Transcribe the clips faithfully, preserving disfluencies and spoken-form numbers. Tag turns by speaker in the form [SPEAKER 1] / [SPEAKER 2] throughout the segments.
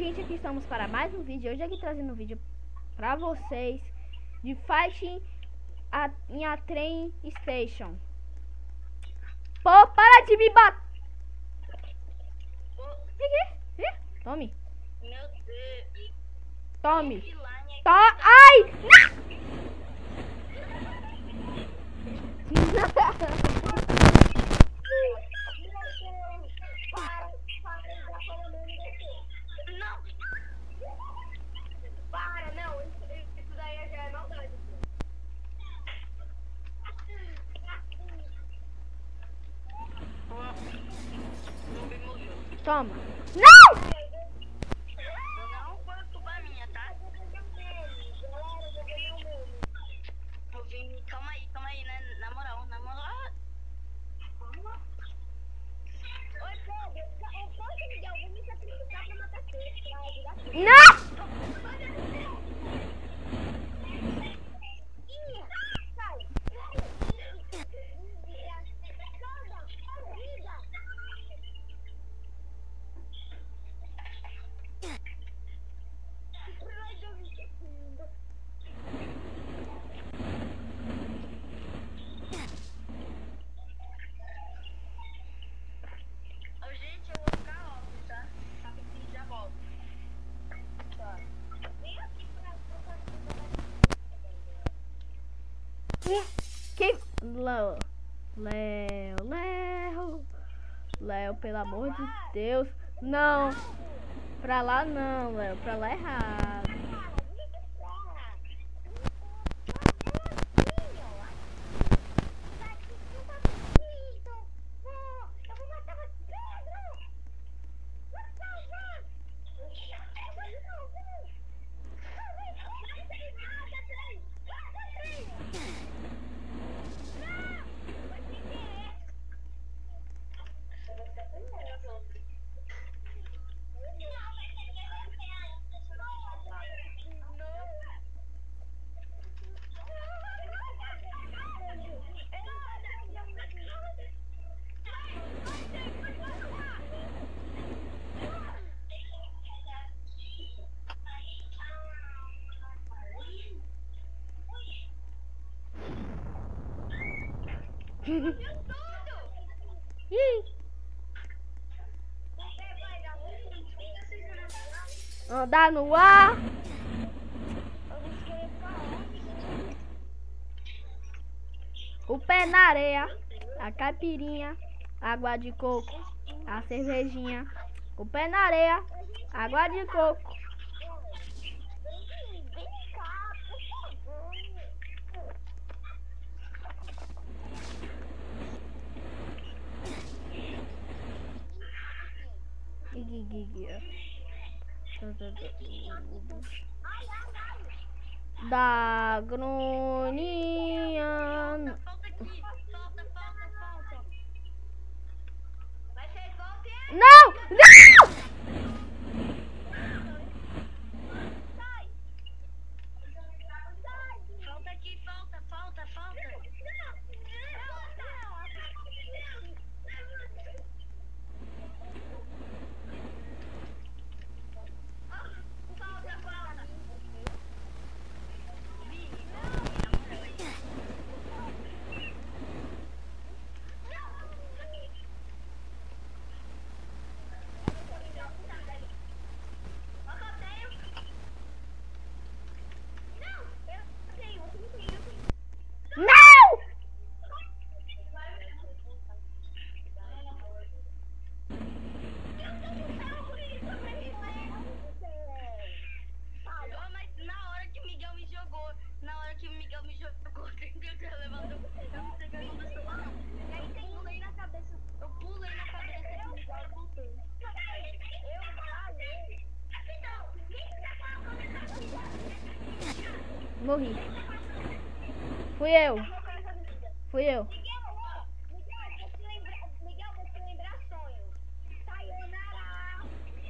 [SPEAKER 1] gente, aqui estamos para mais um vídeo. Hoje aqui trazendo um vídeo pra vocês de Fighting a, em a Train Station. Pô, para de me bater. Tome.
[SPEAKER 2] Meu Deus.
[SPEAKER 1] Tome. To Ai! Não!
[SPEAKER 2] Não! Para, não, isso, isso daí já é maldade. Não me morreu.
[SPEAKER 1] Toma. Não!
[SPEAKER 2] Não foi culpa minha, tá? Eu vim, calma aí, calma aí, né? Na moral, na moral. Oi, Pedro, eu posso me dar algum sacrificar pra matar você, pra ajudar você.
[SPEAKER 1] Não! Que Léo, Léo, Léo, Léo, pelo amor de Deus, não, pra lá não, Léo, pra lá é errado. Andar no ar. O pé na areia. A caipirinha. Água de coco. A cervejinha. O pé na areia. Água de coco. Da Groninha.
[SPEAKER 2] Falta aqui, falta, falta, falta. Vai ser igual que é.
[SPEAKER 1] Não! Não!
[SPEAKER 2] Sai! Sai! Falta aqui, falta, falta, falta. Falta, falta.
[SPEAKER 1] Não!
[SPEAKER 2] Mas na hora que o Miguel me jogou, na hora que o Miguel me jogou, eu levantou, eu não sei o que aconteceu lá não. E aí eu pulei na cabeça, eu pulei na cabeça do Miguel e voltei. Eu falei.
[SPEAKER 1] Morri. Fui eu. Fui eu.
[SPEAKER 2] Miguel, você lembra, Miguel, você lembrar sonho. Sayonara.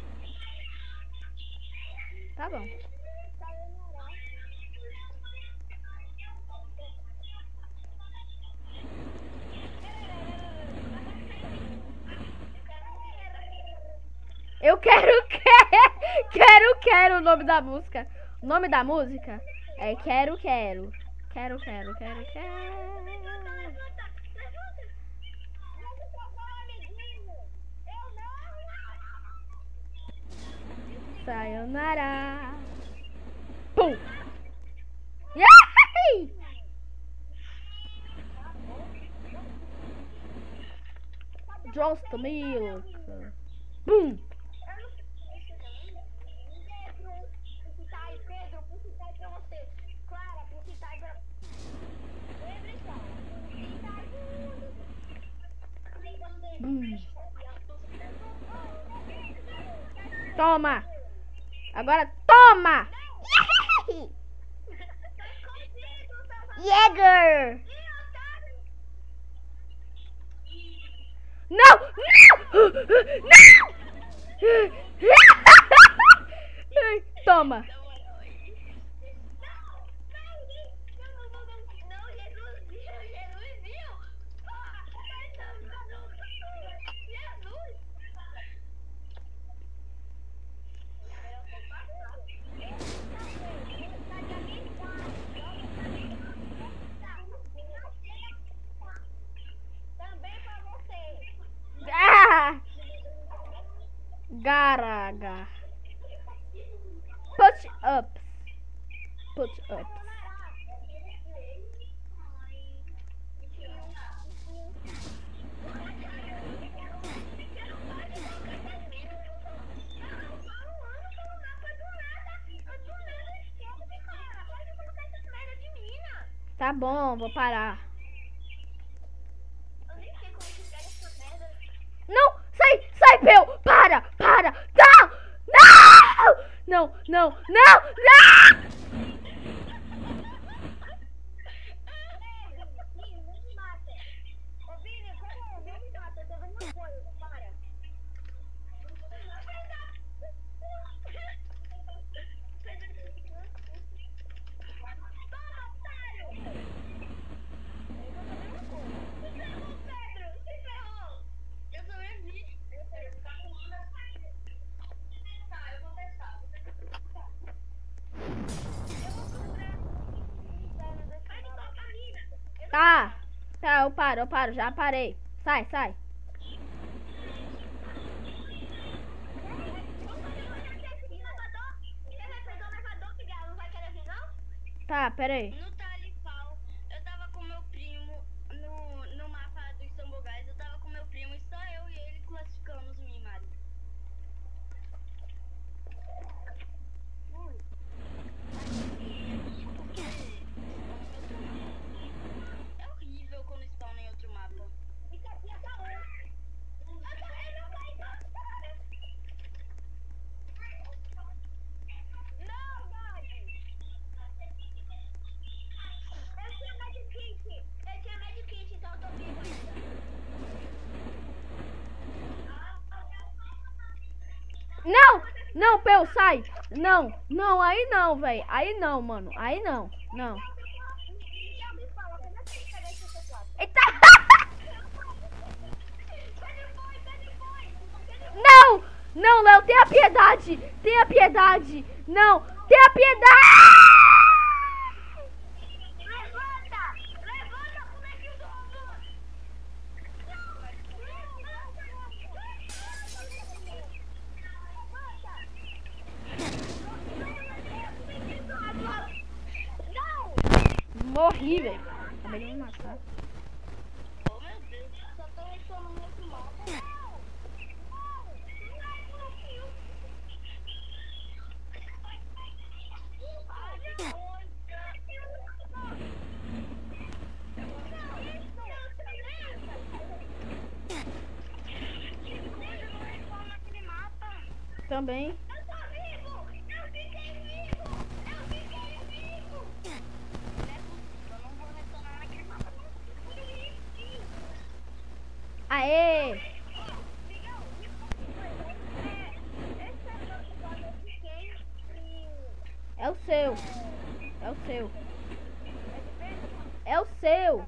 [SPEAKER 1] Tá bom.
[SPEAKER 2] Sayonara.
[SPEAKER 1] Eu quero, quero, quero, quero o nome da música. O nome da música é Quero, Quero. Quero, quero, quero, quero. Sayonara. Pum. Yay! Just milk. Pum. Hum. Toma! Agora toma! Jäger! Não! Não! Não! Toma! Garaga. Put up. Put up. Tá bom, vou parar. Não, sai, sai, Pel, para, para, não, não, não, não, não, não. Tá, tá, eu paro, eu paro, já parei. Sai, sai. Tá, peraí.
[SPEAKER 2] No Talifal, eu tava com meu primo no, no mapa dos Sambogás, eu tava com meu primo e só eu e ele classificamos o Mimari. Ui. É horrível quando spawna em outro mapa. Isso aqui é da hora. Eu não caí na cara. Não, Gabi. Eu tinha medkit. Eu tinha medkit, então eu tô vivo ainda.
[SPEAKER 1] Não, não, Pel, sai. Não, não, aí não, velho. Aí não, mano. Aí não, não. Eita! Não, não, Léo, tenha piedade. Tenha piedade. Não, tenha piedade.
[SPEAKER 2] Levanta! Levanta, bonequinho do robô!
[SPEAKER 1] Morri, velho. Acabei de me matar.
[SPEAKER 2] Oh, meu Deus, só tô reclamando outro mapa. Não!
[SPEAKER 1] Também.
[SPEAKER 2] Eu tô vivo! Eu fiquei vivo! Eu fiquei vivo! Eu não vou retornar naquele mapa.
[SPEAKER 1] Aê! É o seu. É o seu. É o seu.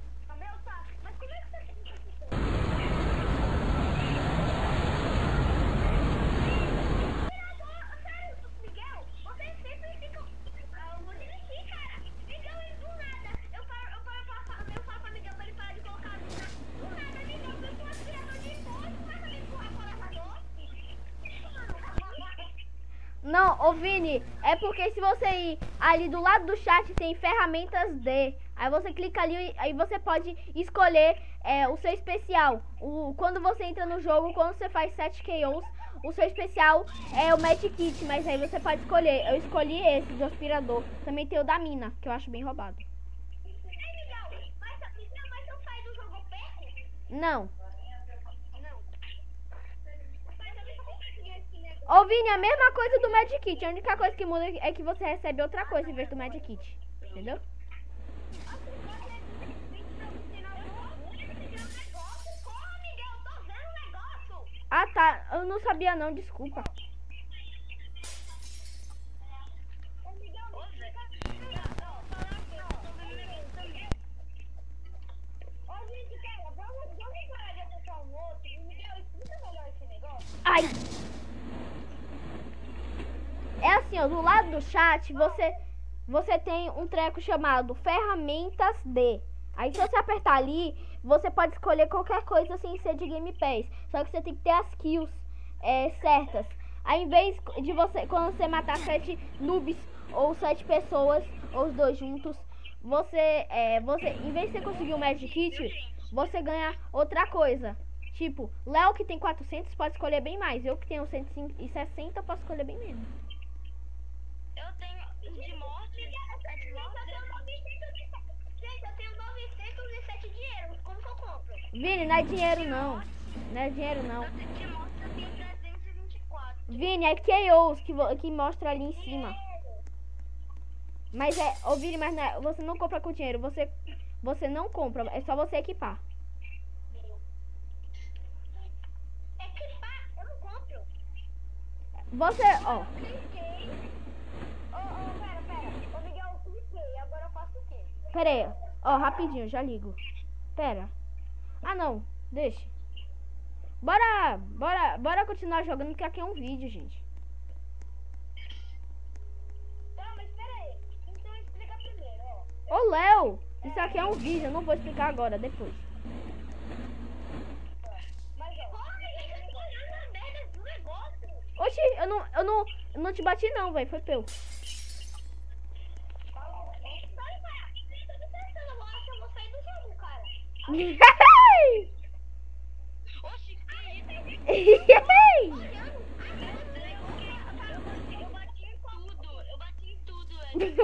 [SPEAKER 1] Não, ô Vini, é porque se você ir ali do lado do chat tem ferramentas D. Aí você clica ali, aí você pode escolher é, o seu especial. O, quando você entra no jogo, quando você faz sete K Os, o seu especial é o Magic Kit. Mas aí você pode escolher. Eu escolhi esse do aspirador. Também tem o da mina, que eu acho bem roubado. Não. Ô Vini, a mesma coisa do Magic Kit. A única coisa que muda é que você recebe outra coisa em vez do Magic Kit. Entendeu? Ah tá, eu não sabia não, desculpa. Ai! É assim, ó, do lado do chat você, você tem um treco chamado Ferramentas D. Aí se você apertar ali, você pode escolher qualquer coisa sem ser de Game Pass. Só que você tem que ter as kills é, certas. Aí em vez de você, quando você matar sete noobs ou sete pessoas, ou os dois juntos, você, é, você em vez de você conseguir um Magic Kit, você ganha outra coisa. Tipo, Léo que tem quatrocentos pode escolher bem mais. Eu que tenho cento e sessenta posso escolher bem menos.
[SPEAKER 2] Eu tenho de morte, é de morte. Gente, eu tenho novecentos e sete dinheiros. Como que eu compro?
[SPEAKER 1] Vini, não é dinheiro não. Não é dinheiro não.
[SPEAKER 2] Eu tenho de morte, eu tenho trezentos e vinte e quatro.
[SPEAKER 1] Vini, é K Os que, vo- que mostra ali em cima. Mas é, ô Vini, mas não é- você não compra com dinheiro. Você, você não compra, é só você equipar.
[SPEAKER 2] Equipar? Eu não compro.
[SPEAKER 1] Você, ó.
[SPEAKER 2] Cliquei. Ô, ô, pera, pera. Ô, Miguel, eu cliquei. Agora eu faço o quê?
[SPEAKER 1] Pera aí, ó, rapidinho, já ligo. Pera. Ah, não, deixa. Bora, bora, bora continuar jogando, que aqui é um vídeo, gente.
[SPEAKER 2] Tá, mas pera aí. Então explica primeiro, ó.
[SPEAKER 1] Ô, Léo, isso aqui é um vídeo, eu não vou explicar agora, depois.
[SPEAKER 2] Mas, ó. Olha, eu tô olhando a merda do negócio.
[SPEAKER 1] Oxi, eu não, eu não, eu não te bati não, velho, foi peu.
[SPEAKER 2] Sai, vai. Eu tô tentando, eu acho que eu vou sair do jogo, cara. Oxi, que isso? Eu bati em tudo, eu bati em tudo, velho.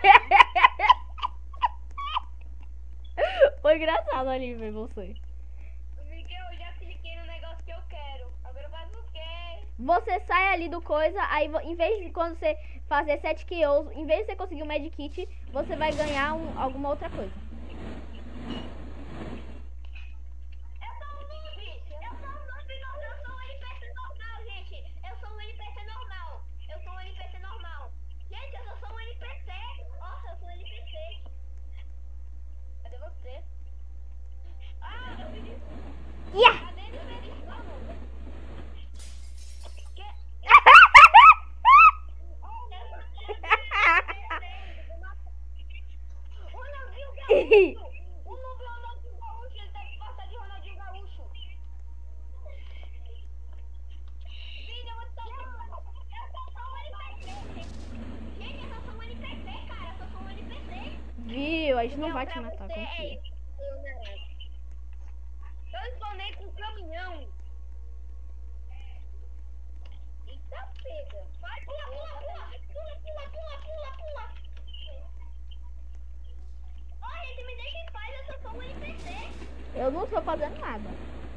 [SPEAKER 1] Foi engraçado ali, velho, você.
[SPEAKER 2] Miguel, eu já cliquei no negócio que eu quero. Agora eu faço o quê?
[SPEAKER 1] Você sai ali do coisa, aí vo- em vez de quando você fazer sete K Os, em vez de você conseguir o Magic Kit, você vai ganhar um, alguma outra coisa.
[SPEAKER 2] Eu sou um noob! Eu sou um noob, não, eu sou um N P C normal, gente! Eu sou um N P C normal! Eu sou um N P C normal! Gente, eu só sou um N P C! Nossa, eu sou um N P C! Cadê você? Ah, eu vi.
[SPEAKER 1] Yeah!
[SPEAKER 2] Cadê ele? Ele tá no. Que? O Ronaldinho Gaúcho! O novo Ronaldinho Gaúcho, ele tem que passar de Ronaldinho Gaúcho! Filho, eu tô eu só sou um N P C! Gente, eu só sou um N P C, cara! Eu só sou um N P C!
[SPEAKER 1] Viu? A gente não vai te matar, confia.
[SPEAKER 2] Eu spawnei com um caminhão! Eita, pega! Vai, pula, pula, pula! Pula, pula, pula, pula, pula! Ó, gente, me deixa em paz, eu só sou um N P C!
[SPEAKER 1] Eu não tô fazendo nada.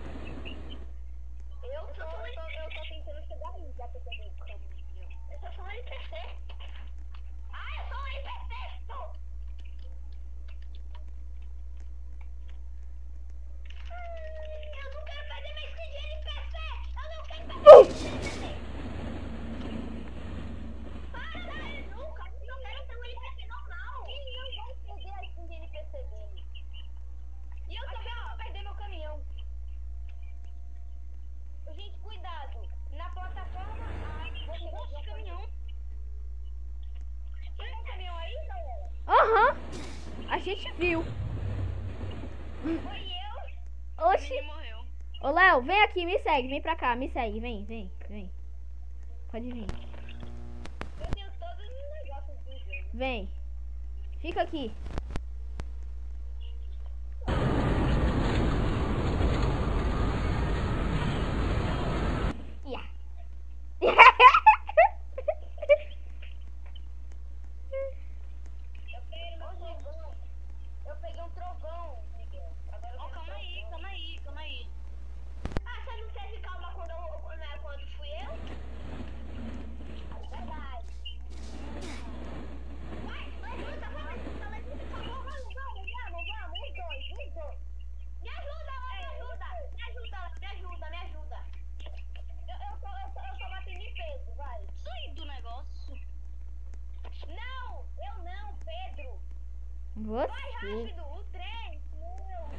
[SPEAKER 2] Eu sou, eu tô, eu tô tentando chegar aí, já que eu peguei o caminhão. Eu só sou um N P C! Ah, eu sou um N P C! Pô! Hum, eu não quero perder minha skin de N P C! Eu não quero perder minha skin de N P C! Para, velho! Nunca! Eu quero ser um N P C normal! Quem não vai perder a skin de N P C dele? E eu também vou perder meu caminhão! Gente, cuidado! Na plataforma A, você vai ver um caminhão. Tem um caminhão aí, galera?
[SPEAKER 1] Aham. A gente viu.
[SPEAKER 2] Foi eu?
[SPEAKER 1] Oxi.
[SPEAKER 2] Ele morreu.
[SPEAKER 1] Ô, Léo, vem aqui, me segue. Vem pra cá, me segue. Vem, vem, vem. Pode vir. Vem. Fica aqui. Yeah.
[SPEAKER 2] Eu peguei um trovão, Miguel. Agora eu oh, calma aí, calma aí, calma aí. Ah, você não teve calma quando, eu, quando, quando fui eu? Verdade. Vai, vai, ajuda, vai, vai, vai, vamos, vamos, vamos, vamos, vamos, os dois, os dois. Me ajuda, me ajuda, me ajuda, me ajuda, me ajuda. Eu, eu, tô, eu, tô, eu tô batendo em peso, vai. Sai do negócio. Não, eu não, Pedro.
[SPEAKER 1] Você?
[SPEAKER 2] Vai rápido, o trem. Meu.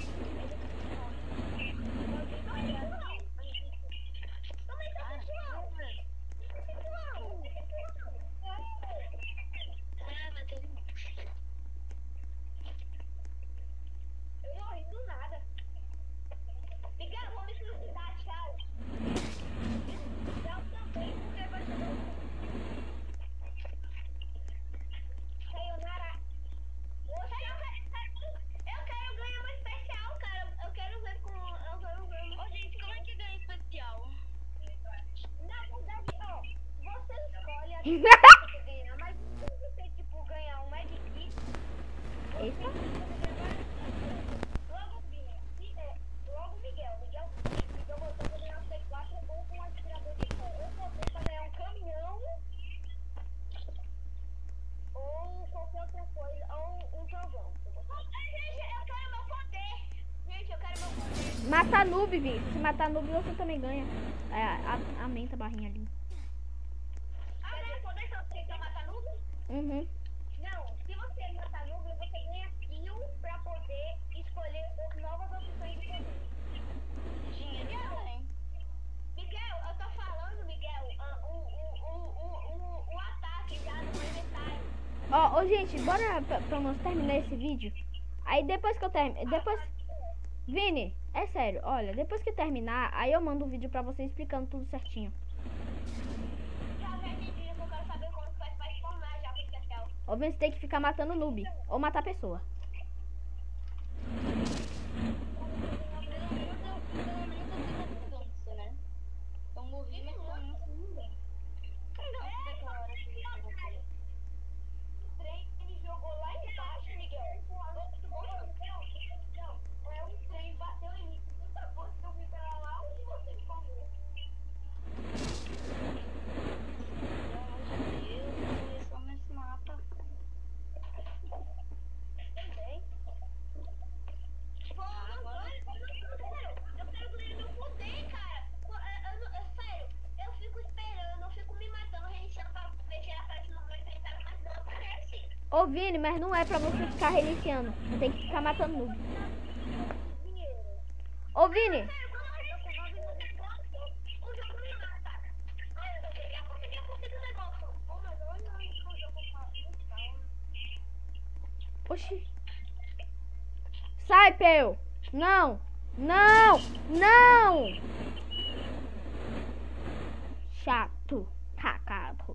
[SPEAKER 2] Também tá pessoal. Eu morri do nada. Miguel, vamos me suicidar, tchau. Tchau também, porque vai ser... Sayonara. Poxa, eu quero, eu quero ganhar uma especial, cara. Eu quero ver com... Eu quero ver... Ô, gente, como é que ganha especial? Na verdade, ó, você escolhe a que você quer ganhar, mas se você, tipo, ganhar um Magic Kit, você precisa ganhar logo, Miguel. Logo, Miguel. Miguel, Miguel botou pra ganhar um C quatro ou com um aspirador de pó. Eu botei pra ganhar um caminhão ou qualquer outra coisa, ou um trovão. Gente, eu quero meu poder. Gente, eu quero meu poder.
[SPEAKER 1] Mata noob, Vini. Se matar noob, você também ganha. É, a, aumenta a barrinha ali.
[SPEAKER 2] Ah, né? Poder só você quer matar noob?
[SPEAKER 1] Uhum.
[SPEAKER 2] Não, se você matar noob, você ganha kill pra poder escolher novas opções de poder. Miguel, Miguel, eu tô falando, Miguel, uh, o, o, o, o, o, o ataque já no inventário.
[SPEAKER 1] Ó, ô, gente, bora pra, pra nós terminar esse vídeo. Aí depois que eu termino, depois... Vini, é sério, olha, depois que terminar, aí eu mando um vídeo pra você explicando tudo certinho.
[SPEAKER 2] Já já entendi, eu quero saber como faz pra formar já com o especial.
[SPEAKER 1] Ou você tem que ficar matando noob, ou matar pessoa.
[SPEAKER 2] Eu morri, mas pelo menos eu não lembro. O trem me jogou lá embaixo, Miguel. É um trem, bateu em mim. Puta bosta, eu fui pra lá onde você falou. Meu Deus, eu só nesse mapa. Também. Pô, não vai, eu quero ganhar meu poder, cara. Sério, eu fico esperando, eu fico me matando, reiniciando pra ver se aparece no meu inventário, mas não aparece.
[SPEAKER 1] Ô, Vini, mas não é pra você ficar reiniciando. Você tem que ficar matando noob. Ô, Vini.
[SPEAKER 2] Sério, quando eu tô com nove minutos, o jogo me mata. Ai, eu consegui, eu consegui, eu consegui o negócio. Oh, mas olha aí que o jogo faz.
[SPEAKER 1] Oxi. Sai, Peu. Não. Não. Não. Chato. Cacado.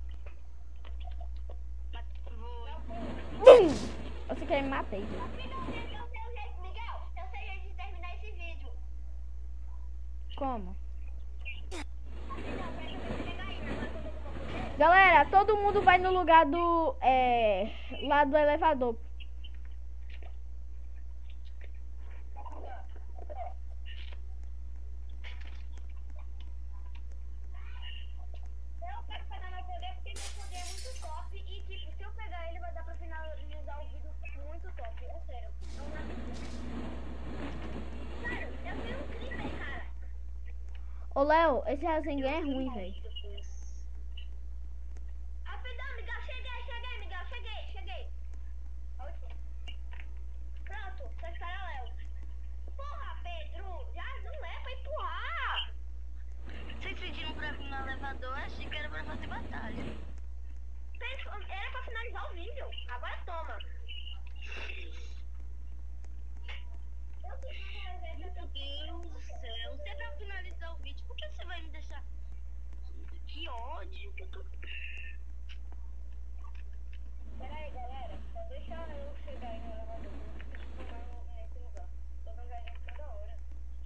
[SPEAKER 1] Bum. Você quer me matar, hein?
[SPEAKER 2] Finalmente eu sei o jeito, Miguel. Eu sei o jeito de terminar esse vídeo.
[SPEAKER 1] Como? Galera, todo mundo vai no lugar do... É... Lá do elevador.
[SPEAKER 2] Eu quero pegar meu poder porque meu poder é muito top. E tipo, se eu pegar ele vai dar pra finalizar o vídeo muito top. É sério. Não dá pra... Sério, eu tenho um crime, cara.
[SPEAKER 1] Ô, Léo, esse Rasengan é ruim, velho.
[SPEAKER 2] Rapidão, Miguel, cheguei, cheguei, Miguel, cheguei, cheguei. Ótimo. Pronto, só espera o Léo. Porra, Pedro, já não é pra empurrar. Vocês pediram pra vir no elevador, achei que era pra fazer batalha. Era pra finalizar o vídeo, agora toma. Meu Deus do céu, se é pra finalizar o vídeo, por que você vai me deixar... Que ódio que eu tô... Pera aí, galera. Só deixa eu chegar aí no elevador. Eu preciso tomar no- nesse lugar. Tô dando galinha toda hora.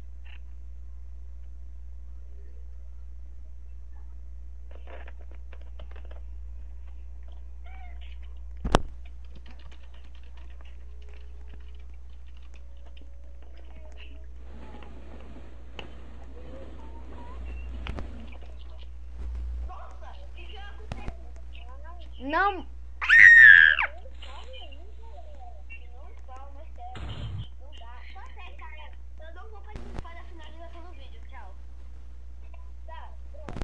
[SPEAKER 2] Nossa, o que já aconteceu?
[SPEAKER 1] Não,
[SPEAKER 2] Não calma, é sério. Não dá. Só sério, cara. Eu não vou participar da finalização do vídeo. Tchau. Tá, pronto.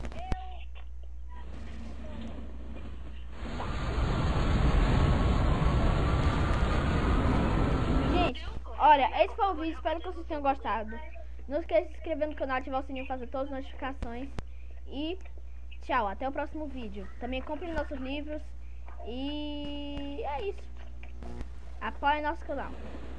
[SPEAKER 1] gente, olha, esse foi o vídeo, espero que vocês tenham gostado. Não esqueça de se inscrever no canal, ativar o sininho, fazer todas as notificações. E tchau, até o próximo vídeo. Também comprem nossos livros. E é isso. Apoie nosso canal.